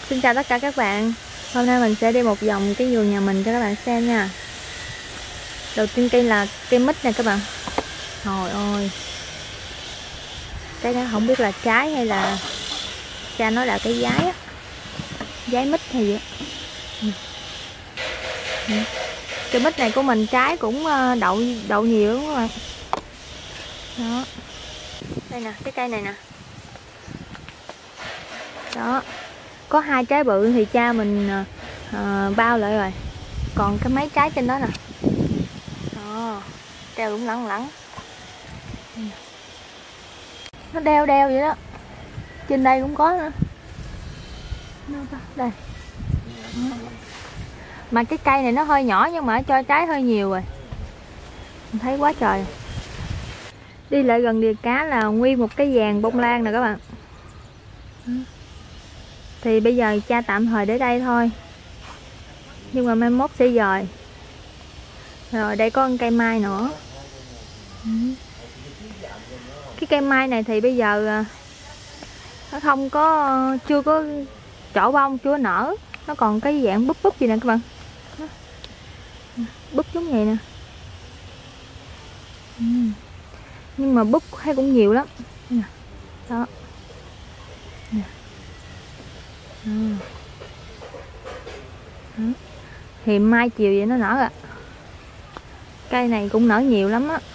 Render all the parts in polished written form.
Xin chào tất cả các bạn. Hôm nay mình sẽ đi một vòng cái vườn nhà mình cho các bạn xem nha. Đầu tiên cây là cây mít nè các bạn. Trời ơi, cái đó không biết là trái hay là cha nói là cái giái á, giái mít hay gì á. Cây mít này của mình trái cũng đậu nhiều đúng không các bạn. Đó, đây nè, cái cây này nè. Đó, có 2 trái bự thì cha mình bao lại rồi, còn cái mấy trái trên đó nè. Đó, treo cũng lẳng lẳng, nó đeo vậy đó. Trên đây cũng có nữa. Đây. Mà cái cây này nó hơi nhỏ nhưng mà cho trái hơi nhiều rồi. Mình thấy quá trời. Đi lại gần đìa cá là nguyên một cái vàng bông lan nè các bạn. Thì bây giờ cha tạm thời để đây thôi, nhưng mà mai mốt sẽ dời. Rồi đây có một cây mai nữa. Cái cây mai này thì bây giờ nó không có, chưa có trổ bông, chưa nở. Nó còn cái dạng búp búp gì nè các bạn. Búp giống vậy nè. Nhưng mà búp hay cũng nhiều lắm. Đó. Thì mai chiều vậy nó nở à. Cây này cũng nở nhiều lắm á.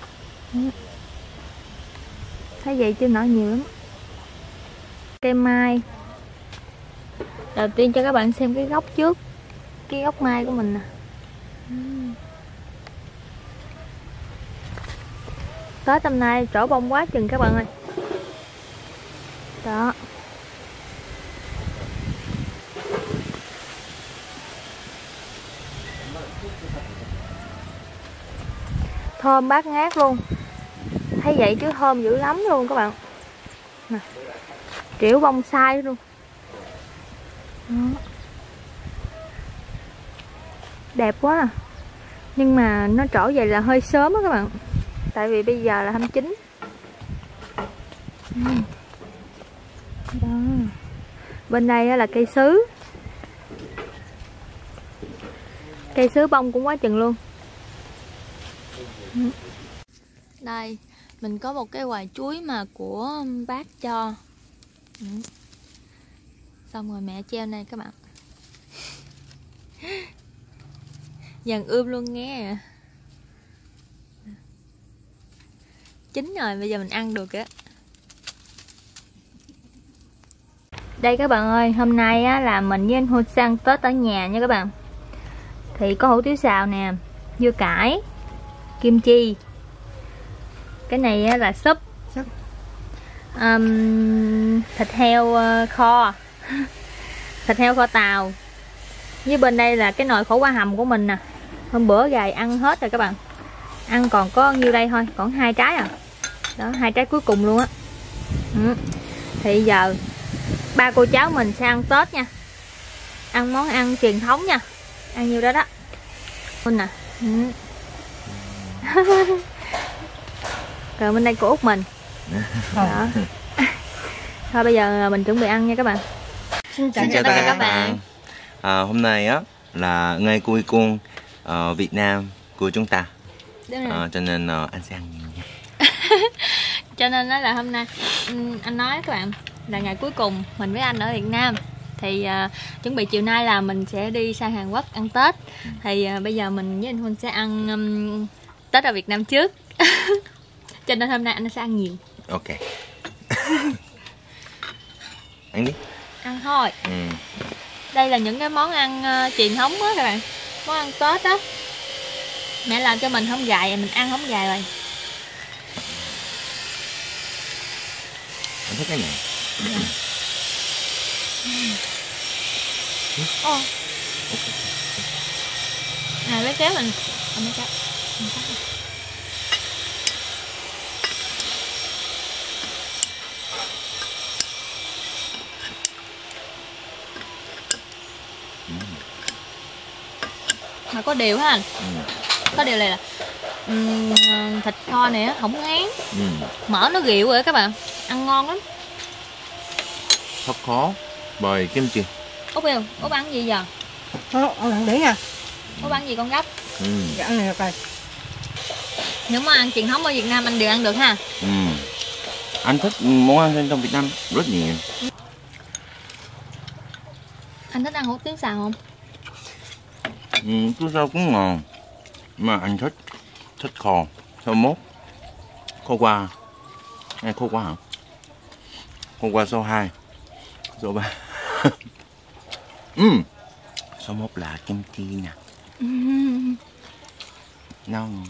Thấy vậy chứ nở nhiều lắm. Cây mai. Đầu tiên cho các bạn xem cái gốc trước. Cái gốc mai của mình nè. Tới tầm nay trổ bông quá chừng các bạn ơi. Đó. Thơm bát ngát luôn. Thấy vậy chứ thơm dữ lắm luôn các bạn nè. Kiểu bông sai luôn. Đó. Đẹp quá à. Nhưng mà nó trổ vậy là hơi sớm á các bạn. Tại vì bây giờ là 29. Đó. Bên đây là cây sứ. Cây sứ bông cũng quá chừng luôn. Đây, mình có một cái quả chuối mà của bác cho. Xong rồi mẹ treo này các bạn. Dần ươm luôn nghe. Chín rồi, bây giờ mình ăn được á. Đây các bạn ơi, hôm nay á, là mình với anh Hôn sẽ ăn Tết ở nhà nha các bạn. Thì có hủ tiếu xào nè, dưa cải, kim chi. Cái này á, là súp. Thịt heo kho. Thịt heo kho tàu. Với bên đây là cái nồi khổ qua hầm của mình nè. Hôm bữa gài ăn hết rồi các bạn. Ăn còn có nhiêu đây thôi, còn 2 trái à. Đó, 2 trái cuối cùng luôn á. Thì giờ ba cô cháu mình sẽ ăn Tết nha. Ăn món ăn truyền thống nha. Ăn nhiêu đó đó. Nè. Rồi bên đây cô út mình. Đó. Thôi bây giờ mình chuẩn bị ăn nha các bạn. Xin chào tất cả các bạn. Hôm nay á là ngày cuối cùng Việt Nam của chúng ta. Cho nên anh sẽ ăn nhiều nha. Cho nên đó là hôm nay anh nói các bạn là ngày cuối cùng mình với anh ở Việt Nam. Thì chuẩn bị chiều nay là mình sẽ đi sang Hàn Quốc ăn Tết. Thì bây giờ mình với anh Huynh sẽ ăn Tết ở Việt Nam trước. Cho nên hôm nay anh sẽ ăn nhiều. Ok. Ăn đi. Ăn thôi. Đây là những cái món ăn truyền thống á các bạn. Món ăn Tết á. Mẹ làm cho mình không gài, mình ăn không gài rồi. Anh thích cái này. Lấy kéo mình. Lấy kéo. Mà có điều ha anh. Có điều này là thịt kho này á không ngán. Mỡ nó ghịu rồi các bạn, ăn ngon lắm. Thật khó bởi kim chi. Út yêu, Út ăn gì giờ? Ăn thằng Điển nha. Út ăn gì con gấp? Dạ ăn này được rồi. Những món ăn truyền thống ở Việt Nam anh đều ăn được ha. Anh thích món ăn trong Việt Nam rất nhiều. Anh thích ăn hủ tiếu xào không? Tiếu xào cũng ngon. Mà anh thích kho mốt. Khô qua. Nghe khô qua hả? Khô qua số 2. Số 3. Số 1 là kim chi nè. Ngon.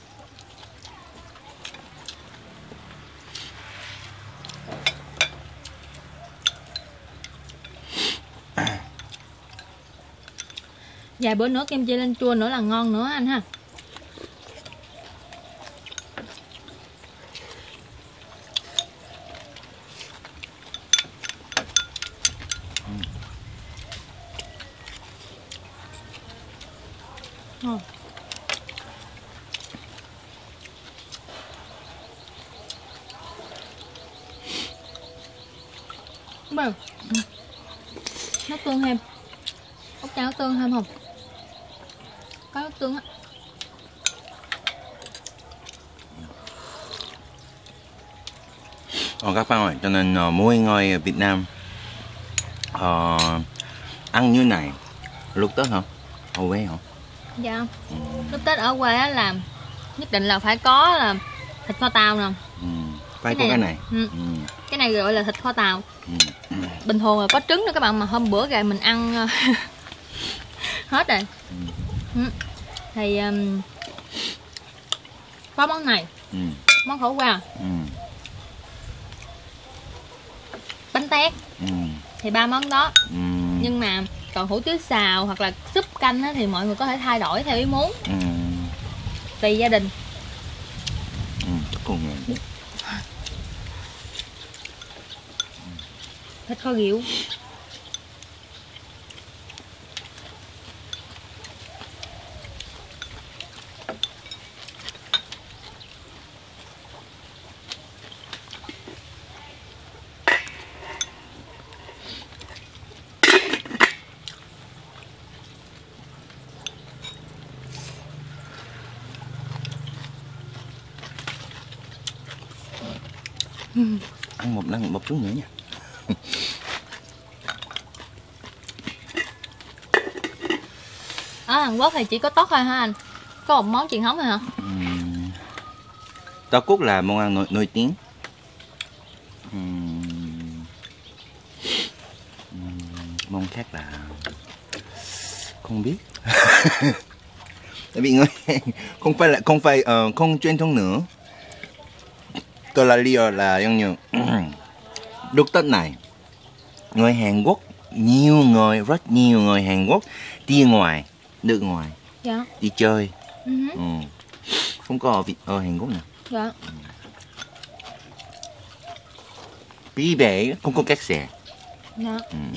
Vài bữa nữa kim chi lên chua nữa là ngon nữa anh ha. Bao nước tương thêm. Út cho nước tương thêm không? Có nước tương á. Các bạn ơi, cho nên mỗi người ở Việt Nam ăn như này lúc Tết hả? Ở quê hả? Dạ. Lúc Tết ở quê á là nhất định là phải có là thịt kho tàu nè. Phải có cái này. Cái này gọi là thịt kho tàu. Bình thường là có trứng nữa các bạn, mà hôm bữa gầy mình ăn hết rồi. Thì có món này, món khổ qua, bánh tét, thì 3 món đó. Nhưng mà còn hủ tiếu xào hoặc là súp canh á, thì mọi người có thể thay đổi theo ý muốn, tùy gia đình. Thịt kho rượu. Ăn một chút nữa nha. Ở Hàn Quốc thì chỉ có tóc thôi hả anh? Có một món truyền thống thôi hả? Tàu cút là món ăn nổi tiếng. Món khác là không biết. Tại vì người không truyền thống nữa. Tôi là lý do là giống như lúc Tết này người Hàn Quốc rất nhiều người Hàn Quốc đi nước ngoài, dạ, đi chơi. Không có ở Hàn Quốc nè. Dạ. Vì vậy không có các xe. Dạ.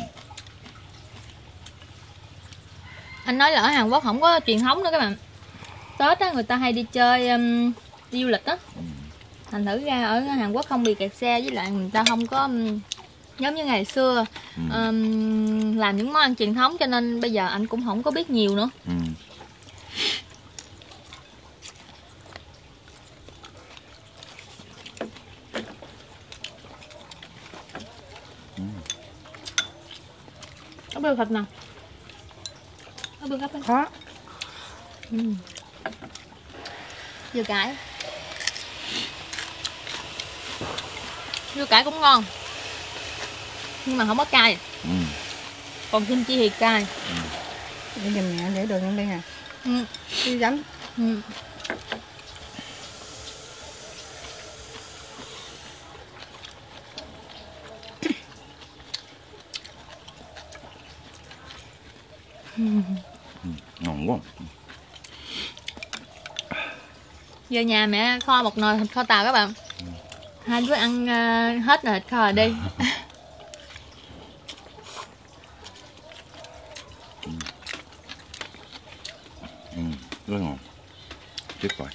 Anh nói là ở Hàn Quốc không có truyền thống nữa các bạn. Tết á người ta hay đi chơi, đi du lịch á. Thành thử ra ở Hàn Quốc không bị kẹt xe, với lại người ta không có giống như ngày xưa làm những món ăn truyền thống, cho nên bây giờ anh cũng không có biết nhiều nữa. Có bêu thịt nè. Có bêu gấp Khó. Dưa cải. Dưa cải cũng ngon, nhưng mà không có cay. Còn kim chi thì cay. Để dùm mẹ để đường lên đây nè. Đi giấm. Ngon quá. Về nhà mẹ kho một nồi thịt kho tàu các bạn. Hai đứa ăn hết nồi thịt kho rồi đi. Rất ngon. Tuyệt vời.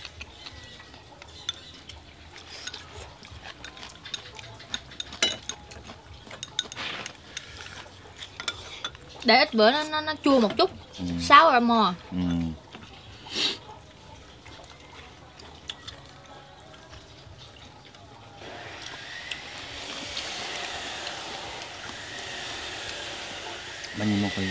để ít bữa nó chua một chút. Sour or more. 많이 먹어요.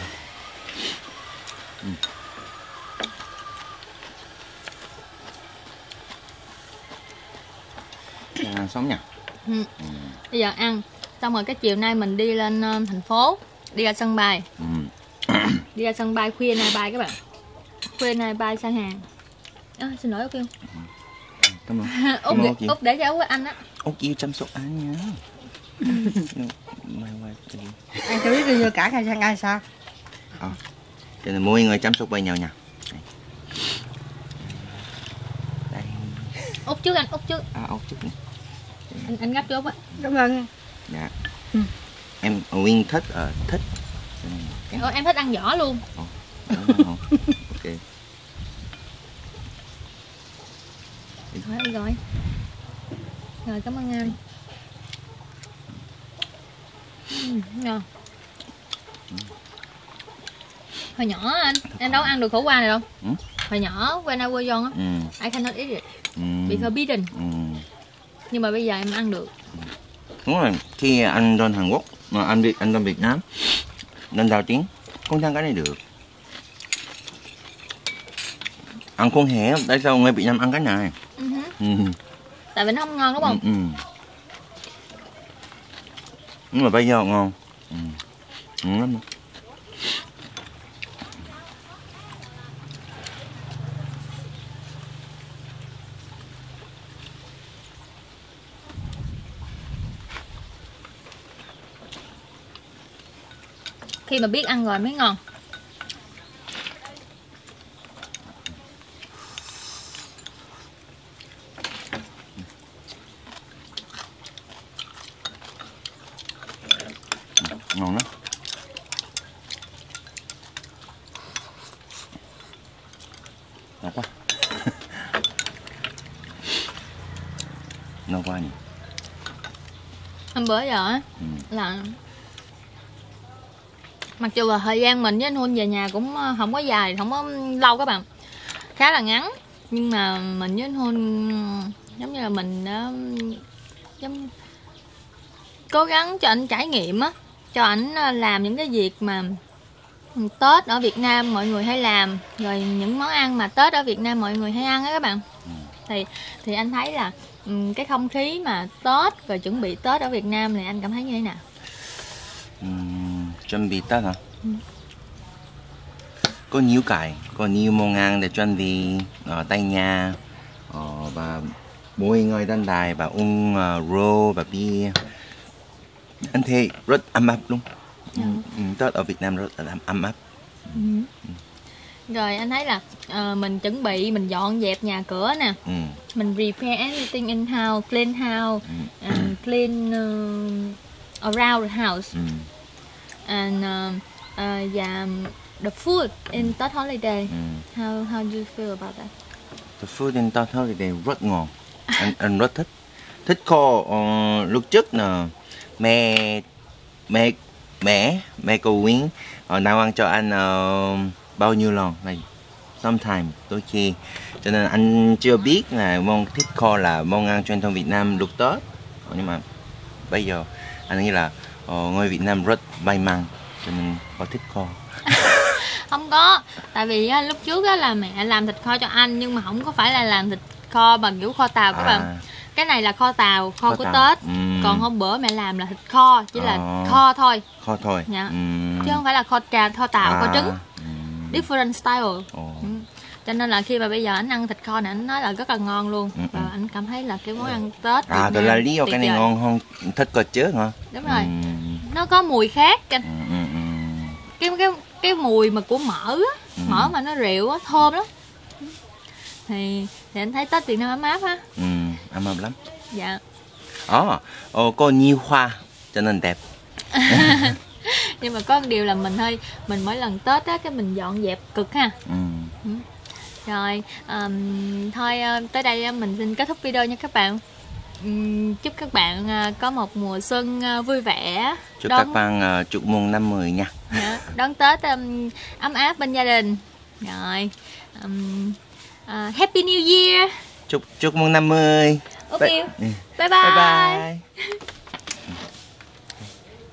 Ăn sống nha. Bây giờ ăn xong rồi cái chiều nay mình đi lên thành phố, đi ra sân bay. Đi ra sân bay khuya nay bay các bạn. Khuya nay bay sang Hàn. Xin lỗi Út yêu. Cảm ơn. Út để cho Út anh á. Út yêu chăm sóc anh nha. Anh cho biết đưa cả hai sang ai sao? Cho nên mỗi người chăm sóc bên nhau nha. Đây. Út trước anh, Út trước. Út trước. Anh gấp cho Út á. Cảm ơn. Dạ. Em Nguyên thích thích. Em thích ăn vỏ luôn. Ok. Rồi. Rồi cảm ơn anh. Ngon. Hồi nhỏ anh đâu ăn được khổ qua này đâu. Hồi nhỏ when I was young I cannot eat it. Bị forbidden. Nhưng mà bây giờ em ăn được. Đúng rồi, khi anh lên Hàn Quốc, mà anh lên Việt Nam, lên đầu tiếng, không ăn cái này được. Ăn con hẻ, tại sao người Việt Nam ăn cái này? Tại vì nó không ngon đúng không? Nhưng mà bây giờ ngon. Ngon lắm. Khi mà biết ăn rồi mới ngon. Ngon lắm. Ngon quá. Ngon quá nhỉ. Hôm bữa giờ á là mặc dù là thời gian mình với anh Huân về nhà cũng không có dài, không có lâu các bạn, khá là ngắn, nhưng mà mình với anh Huân giống như là mình giống cố gắng cho anh trải nghiệm á, cho ảnh làm những cái việc mà Tết ở Việt Nam mọi người hay làm, rồi những món ăn mà Tết ở Việt Nam mọi người hay ăn á các bạn. Thì anh thấy là cái không khí mà Tết rồi chuẩn bị Tết ở Việt Nam này anh cảm thấy như thế nào? Chuẩn bị Tết hả? Có nhiều món ăn để chuẩn bị ở tại nhà, và mỗi người lên đài và uống rượu và bia. Anh thấy rất ấm áp luôn. Tết ở Việt Nam rất là ấm áp. Rồi anh thấy là mình chuẩn bị, mình dọn dẹp nhà cửa nè, mình repair everything in house, clean house, and clean around the house, and the food in Tết holiday. How do you feel about that? The food in Tết holiday rất ngon. Anh rất thích. Thích kho. Lúc trước là mẹ cô Quyến nấu ăn cho anh bao nhiêu lần này, sometimes đôi khi, cho nên anh chưa biết là món thịt kho là món ăn truyền thống Việt Nam lúc Tết. Nhưng mà bây giờ anh nghĩ là người Việt Nam rất may mắn cho nên có thịt kho. Không có, tại vì lúc trước là mẹ làm thịt kho cho anh, nhưng mà không có phải là làm thịt kho bằng kiểu kho tàu các bạn. Cái này là kho tàu, kho của Tết. Còn hôm bữa mẹ làm là thịt kho, chỉ là kho thôi. Kho thôi. Dạ. Chứ không phải là kho tàu, kho trứng. Different style. Cho nên là khi mà bây giờ anh ăn thịt kho này anh nói là rất là ngon luôn. Và anh cảm thấy là cái món ăn Tết Việt Nam đó là lý do cái này ngon hơn thịt kho trước hả? Đúng rồi. Nó có mùi khác anh. Cái mùi mà của mỡ á, mỡ mà nó rượu á, thơm lắm. Thì anh thấy Tết Việt Nam ấm áp á. Ấm áp lắm. Dạ. Có nhiều hoa cho nên đẹp. Nhưng mà có một điều là mình mỗi lần Tết á cái mình dọn dẹp cực ha. Rồi thôi tới đây mình xin kết thúc video nha các bạn. Chúc các bạn có một mùa xuân vui vẻ. Chúc các bạn chúc mừng năm mới nha. Dạ. đón Tết ấm áp bên gia đình. Rồi Happy New Year. Chúc mừng năm mới. Ok. Bye Bye bye. bye.